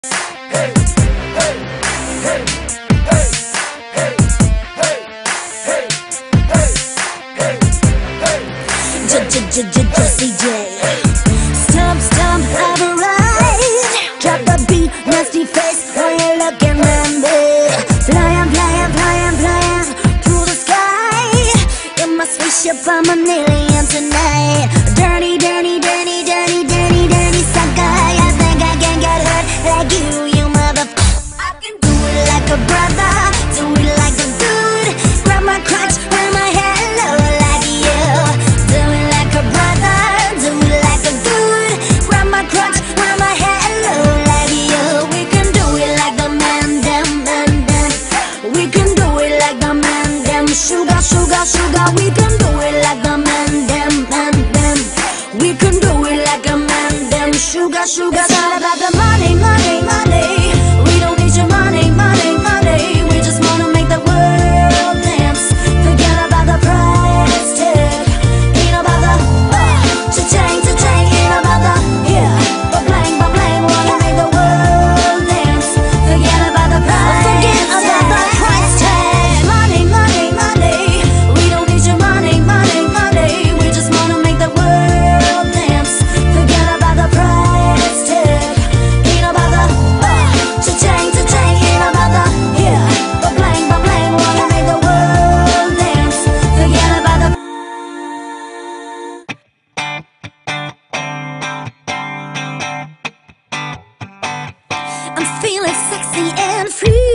CJ. Stomp, have a ride. Drop the beat, nasty face when you're looking at me. Flying through the sky. In my spaceship, I'm an alien tonight. Dirty sucker. I think I can get hurt like you motherfucker. I can do it like a brother, do it like a dude. Grab my crotch, wear my hair low like you. Do it like a brother, do it like a dude. Grab my crotch, wear my hair low like you. We can do it like the man, them. We can do it like the man, them. Sugar. We can do it like the man, them. We can do it like a man, them. Sugar. It's not about the money. We don't need your money. We just wanna make the world dance. Forget about the price tag. Ain't about the cha-ching. Ain't about the ba-blang. Wanna make the world dance. Forget about the price tag. Money. We don't need your money. We just wanna make the world dance. Forget about the price tag. Ain't about the cha-ching. Ain't about the ba-blang. Wanna make the world dance. Forget about the I'm feeling sexy and free.